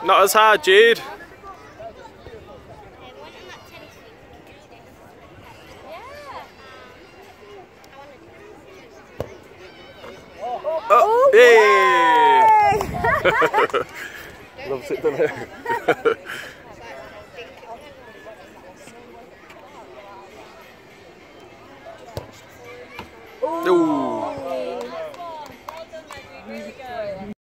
Not as hard, Jude. Oh, hey! Loves it, doesn't it?